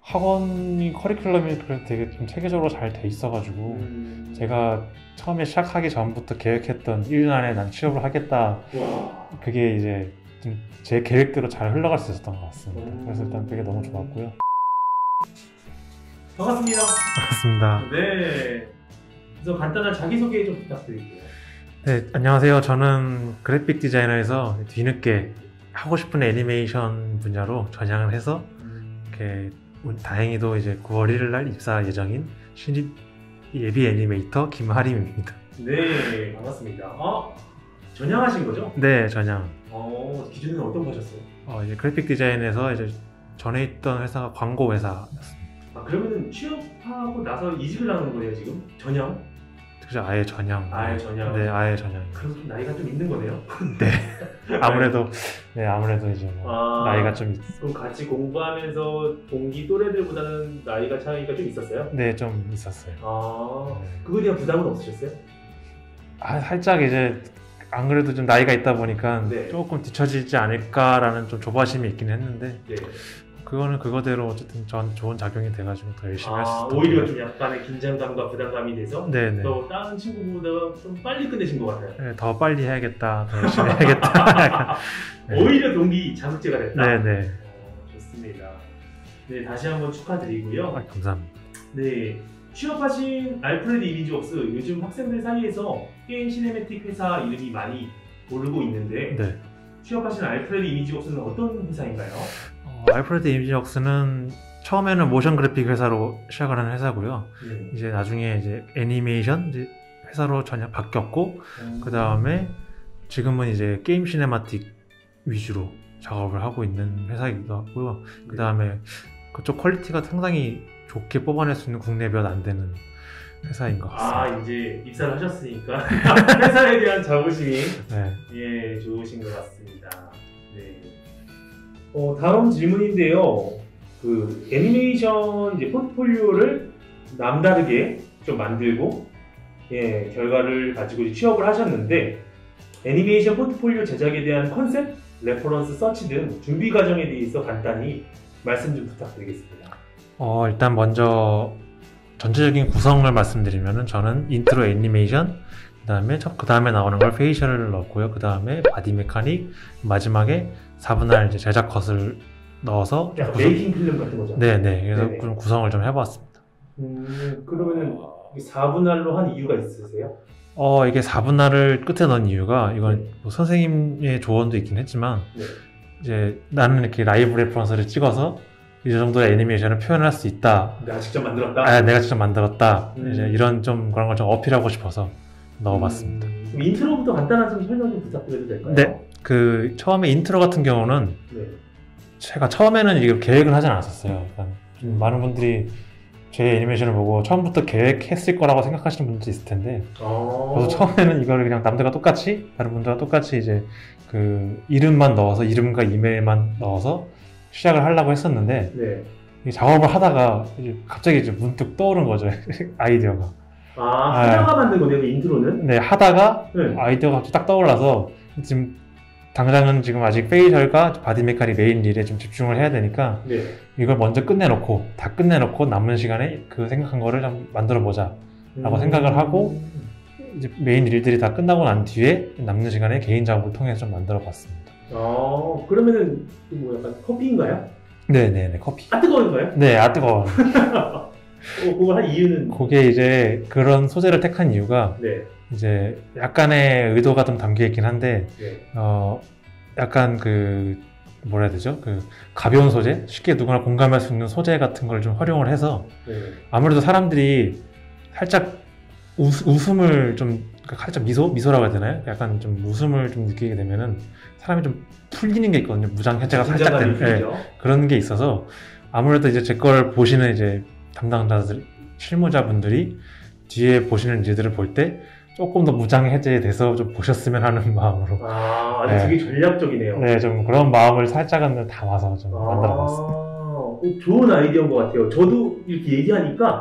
학원이 커리큘럼이 그래도 되게 좀 체계적으로 잘 돼 있어가지고 제가 처음에 시작하기 전부터 계획했던 1년 안에 난 취업을 하겠다. 와. 그게 이제 좀 제 계획대로 잘 흘러갈 수 있었던 것 같습니다. 그래서 일단 그게 너무 좋았고요. 반갑습니다. 반갑습니다. 네. 그래서 간단한 자기소개 좀 부탁드릴게요. 네, 안녕하세요. 저는 그래픽 디자이너에서 뒤늦게 하고 싶은 애니메이션 분야로 전향을 해서 이렇게 다행히도 이제 9월 1일 날 입사 예정인 신입 예비 애니메이터 김하림입니다. 네, 반갑습니다. 전향하신 거죠? 네, 전향. 기존에는 어떤 거 하셨어요? 이제 그래픽 디자인에서 이제 전에 있던 회사가 광고 회사였습니다. 그러면은 취업하고 나서 이직을 하는 거네요, 지금? 전향? 그죠, 아예 전향. 아예 전향. 네, 아예 전향입니다. 그래서 좀 나이가 좀 있는 거네요? 네. 아무래도 이제 뭐 나이가 좀 그럼 같이 공부하면서 동기 또래들보다는 나이가 차이가 좀 있었어요? 네, 좀 있었어요. 네. 그거에 대한 부담은 없으셨어요? 살짝 이제 안 그래도 좀 나이가 있다 보니까 네. 조금 뒤처지지 않을까라는 좀 조바심이 있긴 했는데 네. 그거는 그거대로 어쨌든 전 좋은 작용이 돼가지고 더 열심히 할 수 있었던 오히려 것 좀 약간의 긴장감과 부담감이 돼서 네네. 또 다른 친구보다 좀 빨리 끝내신 것 같아요. 네, 더 빨리 해야겠다, 더 열심히 해야겠다. 약간, 네. 오히려 동기 자극제가 됐다. 네네. 좋습니다. 네, 다시 한번 축하드리고요. 감사합니다. 네, 취업하신 알프레드 이미지웍스, 요즘 학생들 사이에서 게임 시네매틱 회사 이름이 많이 오르고 있는데 네. 취업하신 알프레드 이미지웍스는 어떤 회사인가요? 알프레드 이미지웍스는 처음에는 모션 그래픽 회사로 시작을 하는 회사고요. 이제 나중에 이제 애니메이션 회사로 전혀 바뀌었고, 그 다음에 지금은 이제 게임 시네마틱 위주로 작업을 하고 있는 회사이기도 하고요. 그 다음에 그쪽 퀄리티가 상당히 좋게 뽑아낼 수 있는 국내 몇 안 되는 회사인 것 같습니다. 이제 입사를 하셨으니까 회사에 대한 자부심이 네. 예, 좋으신 것 같습니다. 네. 다음 질문인데요. 그 애니메이션 이제 포트폴리오를 남다르게 좀 만들고 결과를 가지고 이제 취업을 하셨는데 애니메이션 포트폴리오 제작에 대한 컨셉, 레퍼런스, 서치 등 준비 과정에 대해서 간단히 말씀 좀 부탁드리겠습니다. 일단 먼저 전체적인 구성을 말씀드리면은 저는 인트로 애니메이션, 그 다음에 나오는 걸 페이셜을 넣고요. 그 다음에 바디 메카닉, 마지막에 4분할 이제 제작 컷을 넣어서 메이킹 필름 같은 거죠? 네네. 그래서 좀 구성을 좀 해봤습니다. 그러면은 4분할로 한 이유가 있으세요? 이게 4분할을 끝에 넣은 이유가 이건 뭐 선생님의 조언도 있긴 했지만 이제 나는 이렇게 라이브 레퍼런스를 찍어서 이 정도의 애니메이션을 표현할 수 있다. 내가 직접 만들었다? 내가 직접 만들었다. 이제 이런 좀 그런 걸 좀 어필하고 싶어서 넣어봤습니다. 그럼 인트로부터 간단한 좀 설명 좀 부탁드려도 될까요? 네. 그 처음에 인트로 같은 경우는 제가 처음에는 이걸 계획을 하진 않았었어요. 좀 많은 분들이 제 애니메이션을 보고 처음부터 계획했을 거라고 생각하시는 분들도 있을 텐데 그래서 처음에는 이걸 그냥 남들과 똑같이 다른 분들과 똑같이 이제 그 이름만 넣어서 이름과 이메일만 넣어서 시작을 하려고 했었는데 이 작업을 하다가 이제 갑자기 이제 문득 떠오른 거죠. 아이디어가. 하다가 만든 거네요, 인트로는? 네, 하다가 아이디어가 갑자기 딱 떠올라서 지금 당장은 지금 아직 페이셜과 바디 메카닉 메인 릴에 좀 집중을 해야 되니까 이걸 먼저 다 끝내놓고 남은 시간에 그 생각한 거를 좀 만들어 보자 라고 생각을 하고 이제 메인 릴들이 다 끝나고 난 뒤에 남는 시간에 개인 작업을 통해서 좀 만들어 봤습니다. 그러면은 뭐 약간 커피인가요? 네네네, 커피. 뜨거운가요? 네, 뜨거워. 그걸 한 이유는? 그게 이제 그런 소재를 택한 이유가 이제 약간의 의도가 좀 담겨 있긴 한데 약간 그 뭐라 해야 되죠? 그 가벼운 소재? 쉽게 누구나 공감할 수 있는 소재 같은 걸 좀 활용을 해서 아무래도 사람들이 살짝 웃음을 좀 살짝 미소라고 해야 되나요? 약간 좀 웃음을 좀 느끼게 되면은 사람이 좀 풀리는 게 있거든요. 무장 해제가 살짝 되는 그런 게 있어서 아무래도 이제 제 걸 보시는 이제 담당자들, 실무자분들이 뒤에 보시는 일들을 볼 때 조금 더 무장 해제돼서 좀 보셨으면 하는 마음으로. 되게 전략적이네요. 네, 좀 그런 마음을 살짝은 담아서 좀 만들어봤습니다. 좋은 아이디어인 것 같아요. 저도 이렇게 얘기하니까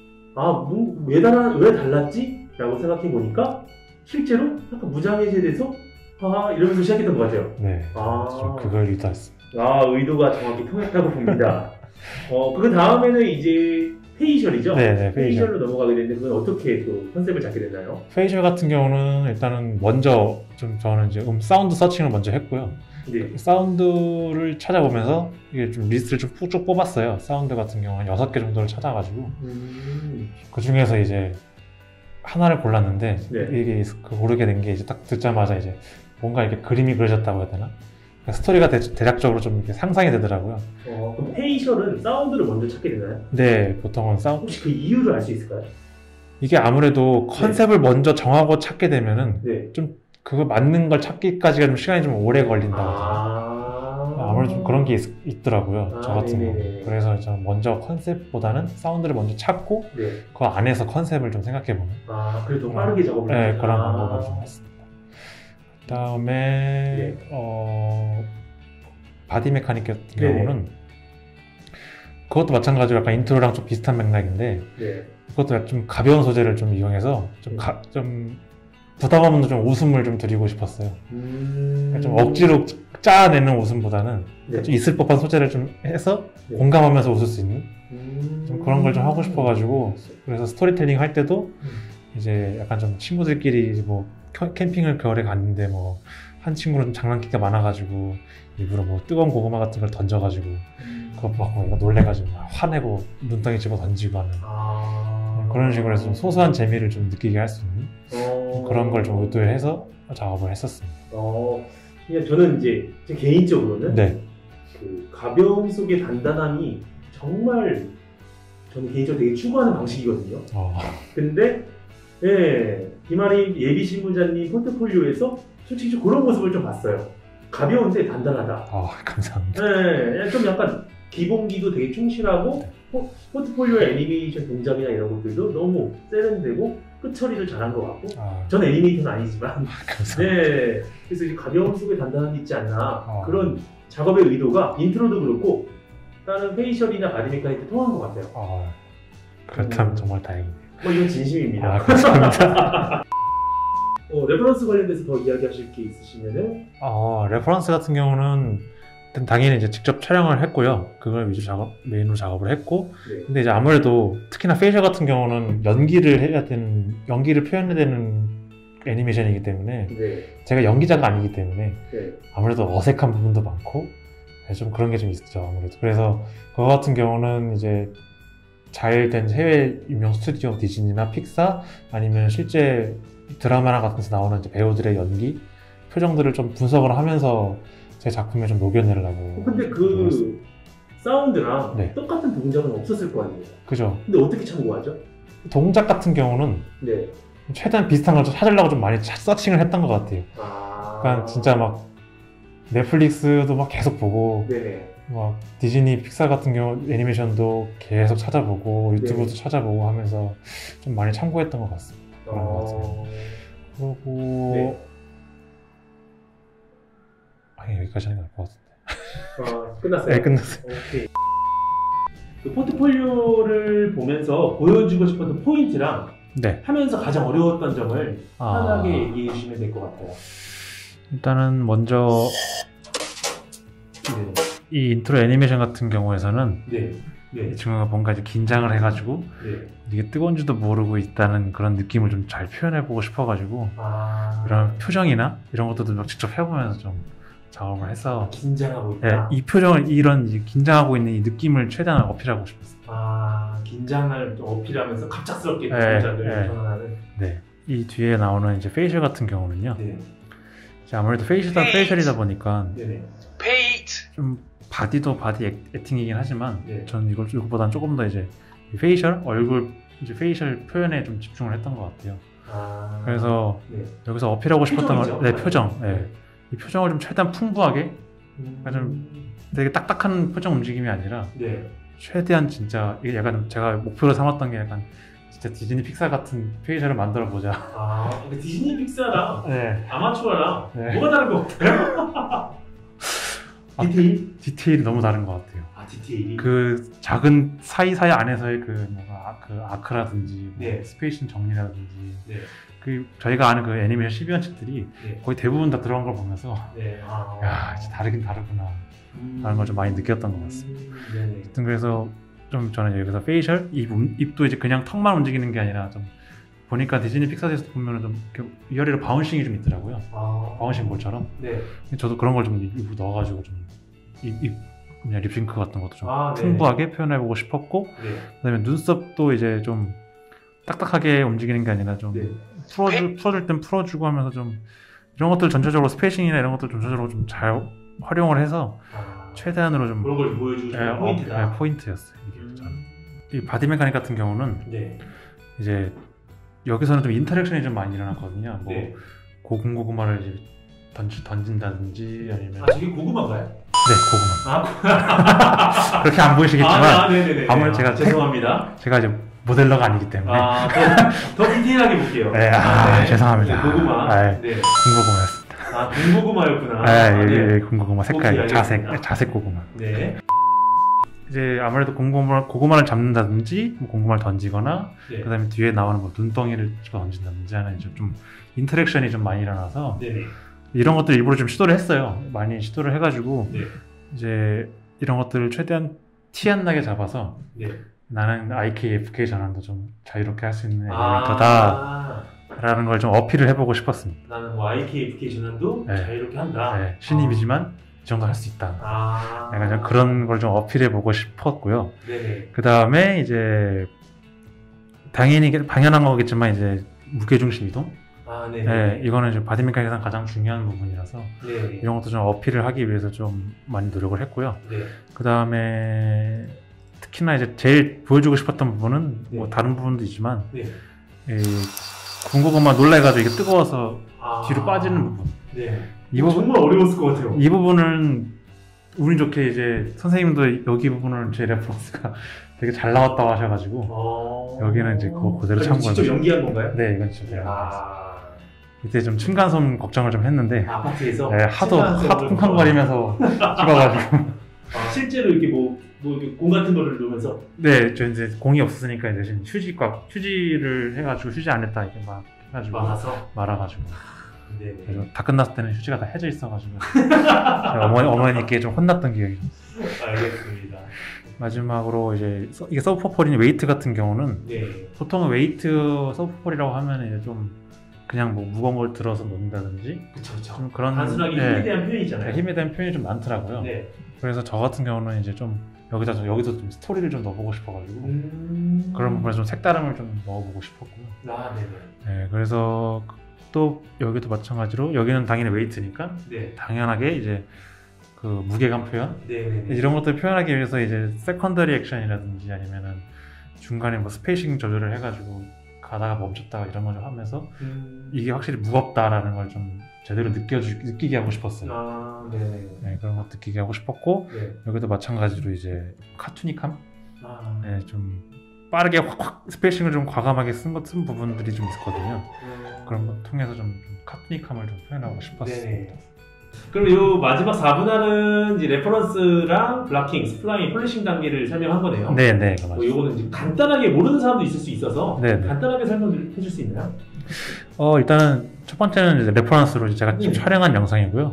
왜 달랐지? 라고 생각해 보니까 실제로 약간 무장 해제돼서 이러면서 시작했던 것 같아요. 네, 좀 그걸 의도했습니다. 의도가 정확히 통했다고 봅니다. 그 다음에는 이제 페이셜이죠? 네, 페이셜로 넘어가게 되는데 그건 어떻게 또 컨셉을 잡게 됐나요? 페이셜 같은 경우는 일단은 먼저 저는 이제 사운드 서칭을 먼저 했고요. 네. 사운드를 찾아보면서 이게 좀 리스트를 좀 쭉 뽑았어요. 사운드 같은 경우는 6개 정도를 찾아가지고 그 중에서 이제 하나를 골랐는데 네. 이게 고르게 된 게 이제 딱 듣자마자 이제 뭔가 이렇게 그림이 그려졌다고 해야 되나? 스토리가 대략적으로 좀 이렇게 상상이 되더라고요. 그럼 페이셜은 사운드를 먼저 찾게 되나요? 네, 보통은 사운드. 혹시 그 이유를 알 수 있을까요? 이게 아무래도 컨셉을 먼저 정하고 찾게 되면은 좀 그거 맞는 걸 찾기까지가 좀 시간이 좀 오래 걸린다고 하더라고요. 아무래도 좀 그런 게 있더라고요. 저 같은 경우. 그래서 저는 먼저 컨셉보다는 사운드를 먼저 찾고 그 안에서 컨셉을 좀 생각해보는. 그래도 빠르게 작업을 네, 그런 방법을 좀 했습니다. 그 다음에 바디 메카닉 같은 경우는 그것도 마찬가지로 약간 인트로랑 좀 비슷한 맥락인데 그것도 좀 가벼운 소재를 좀 이용해서 좀 부담 없는 좀 웃음을 좀 드리고 싶었어요. 좀 억지로 짜내는 웃음보다는 좀 있을 법한 소재를 좀 해서 공감하면서 웃을 수 있는 좀 그런 걸 좀 하고 싶어가지고 그래서 스토리텔링 할 때도 이제 약간 좀 친구들끼리 뭐 캠핑을 겨울에 갔는데 뭐 한 친구는 좀 장난기가 많아가지고 일부러 뭐 뜨거운 고구마 같은 걸 던져가지고 그거 보고 놀래가지고 막 화내고 눈덩이 집어 던지고 하는 그런 식으로 해서 좀 소소한 재미를 좀 느끼게 할 수 있는 그런 걸 좀 의도해서 작업을 했었습니다. 그냥 저는 이제 제 개인적으로는 그 가벼움 속의 단단함이 정말 저는 개인적으로 되게 추구하는 방식이거든요. 근데 김아림 예비 신문자님 포트폴리오에서 솔직히 좀 그런 모습을 좀 봤어요. 가벼운데 단단하다. 감사합니다. 좀 약간 기본기도 되게 충실하고 포트폴리오의 애니메이션 동작이나 이런 것들도 너무 세련되고 끝처리를 잘한 것 같고 저는 애니메이터는 아니지만 그래서 이제 가벼움 속에 단단함이 있지 않나 그런 작업의 의도가 인트로도 그렇고 다른 페이셜이나 바디 메카닉도 통한 것 같아요. 그렇다면 정말 다행이네요. 이건 진심입니다. 감사합니다. 레퍼런스 관련돼서 더 이야기하실 게 있으시면은? 레퍼런스 같은 경우는 당연히 이제 직접 촬영을 했고요. 그걸 메인으로 작업을 했고, 근데 이제 아무래도 특히나 페이셜 같은 경우는 연기를 표현해야 되는 애니메이션이기 때문에 제가 연기자가 아니기 때문에 아무래도 어색한 부분도 많고 좀 그런 게 좀 있죠. 아무래도 그래서 그거 같은 경우는 이제 잘된 해외 유명 스튜디오 디즈니나 픽사 아니면 실제 드라마나 같은 데서 나오는 이제 배우들의 연기 표정들을 좀 분석을 하면서 제 작품에 좀 녹여내려고. 근데 그 사운드랑 똑같은 동작은 없었을 거 아니에요? 그죠. 근데 어떻게 참고하죠? 동작 같은 경우는 최대한 비슷한 걸 찾으려고 좀 많이 서칭을 했던 것 같아요. 그러니까 진짜 막 넷플릭스도 막 계속 보고 막 디즈니 픽사 같은 경우 애니메이션도 계속 찾아보고 유튜브도 찾아보고 하면서 좀 많이 참고했던 것 같습니다. 그런 것 같아요. 그리고 여기까지 하는 게 나을 것 같은데. 끝났어요? 네, 끝났어요. 오케이. 그 포트폴리오를 보면서 보여주고 싶었던 포인트랑 하면서 가장 어려웠던 점을 편하게 얘기해 주시면 될 것 같아요. 일단은 먼저 이 인트로 애니메이션 같은 경우에서는 이 친구가 뭔가 이제 긴장을 해가지고 이게 뜨거운지도 모르고 있다는 그런 느낌을 좀 잘 표현해보고 싶어가지고 이런 표정이나 이런 것들도 막 직접 해보면서 좀 작업을 해서 긴장하고 있다. 이 표정을 이런 긴장하고 있는 이 느낌을 최대한 어필하고 싶었어요. 긴장을 좀 어필하면서 갑작스럽게 동작을 전환하는. 이 뒤에 나오는 이제 페이셜 같은 경우는요. 아무래도 페이셜이다 보니까 좀 바디도 바디 액팅이긴 하지만 저는 이거보다는 조금 더 이제 페이셜 얼굴 이제 페이셜 표현에 좀 집중을 했던 것 같아요. 그래서 여기서 어필하고 싶었던 건 표정. 이 표정을 좀 최대한 풍부하게, 좀 되게 딱딱한 표정 움직임이 아니라 최대한 진짜 이게 약간 제가 목표로 삼았던 게 약간 진짜 디즈니 픽사 같은 페이셜을 만들어 보자. 근데 디즈니 픽사랑 아마추어랑 뭐가 다른 것 같아요? 디테일이 너무 다른 것 같아요. 디테일이? 그 작은 사이사이 안에서의 그 아크라든지 스페이션 정리라든지 저희가 아는 그 애니메이션 12원칙들이 거의 대부분 다 들어간 걸 보면서 야 진짜 다르긴 다르구나. 라는 걸 좀 많이 느꼈던 것 같습니다. 그래서 좀 저는 여기서 페이셜, 입도 이제 그냥 턱만 움직이는 게 아니라 좀 보니까 디즈니 픽사에서 보면은 좀 위아래로 바운싱이 좀 있더라고요. 바운싱 볼처럼. 네. 저도 그런 걸 좀 일부 넣어가지고 좀 그냥 립싱크 같은 것도 좀 풍부하게 표현해보고 싶었고, 그다음에 눈썹도 이제 좀 딱딱하게 움직이는 게 아니라 좀 풀어줄 땐 풀어주고 하면서 좀 이런 것들 전체적으로 스페이싱이나 이런 것들 전체적으로 좀 잘 활용을 해서 최대한으로 좀 그런 걸 보여주는 포인트다. 포인트였어요. 이게 이 바디 메카닉 같은 경우는 이제 여기서는 좀 인터랙션이 좀 많이 일어났거든요. 뭐 고구마를 이제 던진다든지 아니면 저게 고구마인가요? 네, 고구마. 그렇게 안 보이시겠지만 아무래도 제가 죄송합니다. 제가 이제 모델러가 아니기 때문에 더 디테일하게 볼게요. 네, 죄송합니다. 고구마. 군고구마였습니다. 군고구마였구나. 네, 군고구마 색깔 자색 고구마. 네. 이제 아무래도 고구마를 잡는다든지 뭐 고구마를 던지거나 그다음에 뒤에 나오는 뭐 눈덩이를 집어 던진다든지 하는 좀 인터랙션이 좀 많이 일어나서 이런 것들 일부러 좀 시도를 했어요. 많이 시도를 해가지고 이제 이런 것들을 최대한 티 안 나게 잡아서 나는 IK/FK 전환도 좀 자유롭게 할 수 있는 애니메이터다 라는 걸 좀 어필을 해보고 싶었습니다. 나는 뭐 IK/FK 전환도 자유롭게 한다. 신입이지만 이 정도 할 수 있다. 약간 그런 걸 좀 어필해보고 싶었고요. 그 다음에 이제 당연히 당연한 거겠지만 이제 무게중심 이동. 이거는 이제 바디 메카닉에서 가장 중요한 부분이라서 이런 것도 좀 어필을 하기 위해서 좀 많이 노력을 했고요. 그 다음에 특히나 이제 제일 보여주고 싶었던 부분은 뭐 다른 부분도 있지만 군고구마 놀라가지고 이게 뜨거워서 뒤로 빠지는 부분. 이 부분 정말 어려웠을 것 같아요. 이 부분은 운이 좋게 이제 선생님도 여기 부분을 제 레퍼런스가 되게 잘 나왔다고 하셔가지고 여기는 이제 그거 그대로 참고해서 직접 연기한 건가요? 네, 이건 진짜 이때 좀 층간소음 걱정을 좀 했는데 아파트에서 하도 쿵쾅거리면서 찍어가지고 실제로 이렇게 뭐 공 같은 거를 넣으면서 저 이제 공이 없었으니까 이제 휴지를 해가지고 휴지 안에다 이렇게 막 해가지고 말아가지고 그래서 다 끝났을 때는 휴지가 다 해져 있어가지고 어머니께 좀 혼났던 기억이 알겠습니다. 마지막으로 이제 이게 서브퍼폴인 웨이트 같은 경우는 보통은 웨이트 서브퍼폴이라고 하면 이제 좀 그냥 뭐 무거운 걸 들어서 놓는다든지 좀 그런 단순하게 힘에 대한 표현이잖아요. 힘에 대한 표현이 좀 많더라고요. 그래서 저 같은 경우는 이제 좀 여기서 좀 스토리를 좀 넣어보고 싶어가지고 그런 부분에서 좀 색다름을 좀 넣어보고 싶었고요. 그래서 또 여기도 마찬가지로 여기는 당연히 웨이트니까 당연하게 이제 그 무게감 표현 이런 것들 표현하기 위해서 이제 세컨더리 액션이라든지 아니면은 중간에 뭐 스페이싱 조절을 해가지고 가다가 멈췄다가 이런 걸 좀 하면서 이게 확실히 무겁다라는 걸 좀 제대로 느끼게 하고 싶었어요. 그런 것 느끼게 하고 싶었고 여기도 마찬가지로 이제 카투닉함, 좀 빠르게 확 스페이싱을 좀 과감하게 쓴 부분들이 좀 있었거든요. 그런 것 통해서 좀 카투닉함을 좀 표현하고 싶었습니다. 그럼 이 마지막 4분할은 이제 레퍼런스랑 블락킹, 스플라인, 폴리싱 단계를 설명한 거네요. 네, 맞습니다. 이거는 간단하게 모르는 사람도 있을 수 있어서 간단하게 설명을 해줄 수 있나요? 일단은 첫 번째는 이제 레퍼런스로 제가 지금 촬영한 영상이고요.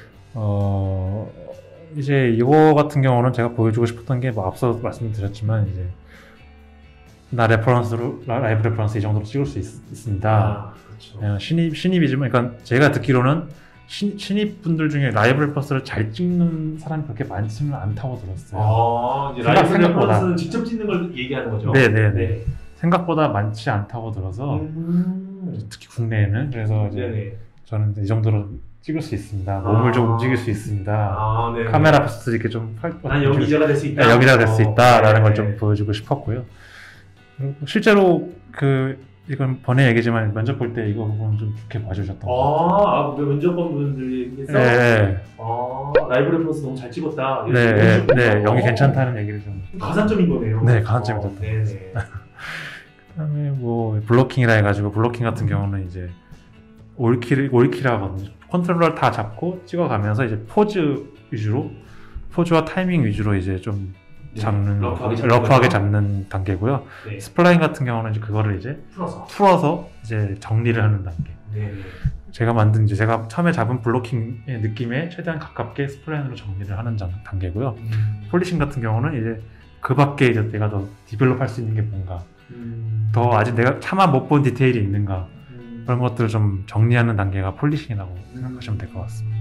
이제 이거 같은 경우는 제가 보여주고 싶었던 게 뭐 앞서 말씀드렸지만 이제 나 레퍼런스로 라이브 레퍼런스 이 정도로 찍을 수 있습니다. 그렇죠. 신입이지만 그러니까 제가 듣기로는 신입분들 중에 라이브 레퍼런스를 잘 찍는 사람이 그렇게 많지는 않다고 들었어요. 이제 라이브 레퍼런스는 직접 찍는 걸 얘기하는 거죠? 네. 생각보다 많지 않다고 들어서 특히 국내에는 그래서 이제 저는 이 정도로 찍을 수 있습니다. 몸을 좀 움직일 수 있습니다. 카메라 앞에서 이렇게 좀 난 연기자가 될 수 있다. 연기자가 될 수 있다라는 걸 좀 보여주고 싶었고요. 그리고 실제로 이건 번외 얘기지만 면접 볼 때 이거 부분 좀 좋게 봐주셨던 것 같아요. 면접관 분들께서 라이브 레퍼런스 너무 잘 찍었다. 연기 괜찮다는 얘기를 좀 가산점인 거네요. 네, 가산점이었던 것 같습니다. 그다음에 뭐 블로킹이라 해가지고 블로킹 같은 경우는 이제 올킬이라고 하거든요. 컨트롤러 다 잡고 찍어가면서 이제 포즈와 타이밍 위주로 이제 좀 러프하게 잡는 단계고요. 스플라인 같은 경우는 이제 그거를 이제 풀어서 이제 정리를 하는 단계. 제가 만든 이제 제가 처음에 잡은 블로킹의 느낌에 최대한 가깝게 스프레인으로 정리를 하는 단계고요. 폴리싱 같은 경우는 이제 그 밖에 이제 내가 더 디벨롭할 수 있는 게 뭔가, 더 아직 내가 차마 못 본 디테일이 있는가, 그런 것들을 좀 정리하는 단계가 폴리싱이라고 생각하시면 될 것 같습니다.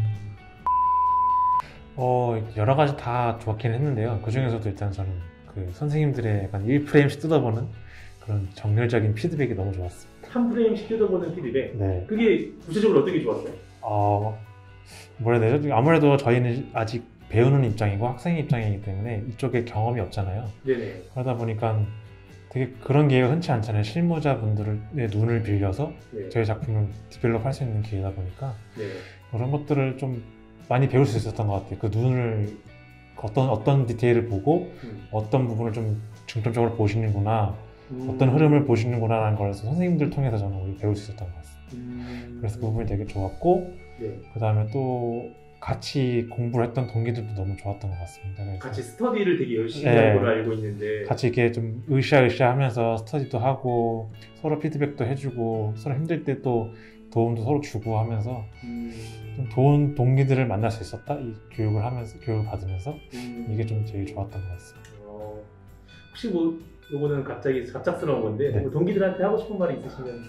여러 가지 다 좋았긴 했는데요. 그 중에서도 일단 저는 그 선생님들의 약간 1프레임씩 뜯어보는 그런 정렬적인 피드백이 너무 좋았습니다. 한 프레임씩 뜯어보는 피드백? 네. 그게 구체적으로 어떻게 좋았어요? 뭐라 해야 되죠? 아무래도 저희는 아직 배우는 입장이고 학생 입장이기 때문에 이쪽에 경험이 없잖아요. 네네. 그러다 보니까 되게 그런 기회가 흔치 않잖아요. 실무자분들의 눈을 빌려서 네. 저희 작품을 디벨롭 할 수 있는 기회다 보니까 네. 그런 것들을 좀 많이 배울 수 있었던 것 같아요. 그 눈을 어떤 디테일을 보고 어떤 부분을 좀 중점적으로 보시는구나, 어떤 흐름을 보시는구나라는 걸 선생님들 통해서 저는 오히려 배울 수 있었던 것 같습니다. 그래서 그 부분이 되게 좋았고, 네. 그 다음에 또 같이 공부를 했던 동기들도 너무 좋았던 것 같습니다. 같이 스터디를 되게 열심히 한 걸로 알고 있는데, 같이 이렇게 좀 으쌰으쌰 하면서 스터디도 하고 서로 피드백도 해주고 서로 힘들 때 또 도움도 서로 주고 하면서 좀 좋은 동기들을 만날 수 있었다. 이 교육을 받으면서 이게 좀 제일 좋았던 것 같습니다. 혹시 뭐 요거는 갑자기 갑작스러운 건데, 네. 동기들한테 하고 싶은 말이 있으시면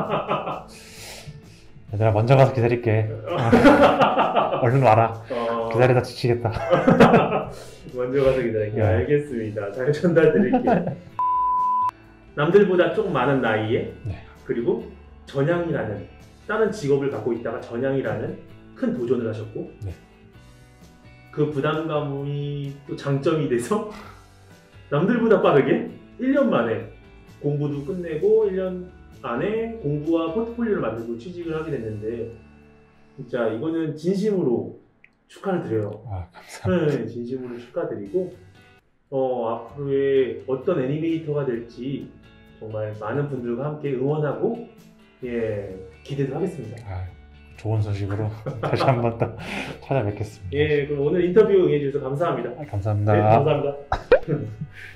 얘들아, 먼저 가서 기다릴게. 얼른 와라. 기다리다 지치겠다. 먼저 가서 기다릴게. 네. 알겠습니다. 잘 전달드릴게요. 남들보다 조금 많은 나이에, 네. 그리고 전향이라는, 다른 직업을 갖고 있다가 전향이라는 큰 도전을 하셨고, 네. 그 부담감이 또 장점이 돼서 남들보다 빠르게 1년 만에 공부도 끝내고 1년 안에 공부와 포트폴리오를 만들고 취직을 하게 됐는데, 진짜 이거는 진심으로 축하를 드려요. 감사합니다. 네, 진심으로 축하드리고, 앞으로의 어떤 애니메이터가 될지 정말 많은 분들과 함께 응원하고, 예, 기대도 하겠습니다. 좋은 소식으로 다시 한 번 더 찾아뵙겠습니다. 예, 그럼 오늘 인터뷰 응해주셔서 감사합니다. 감사합니다. 네, 감사합니다.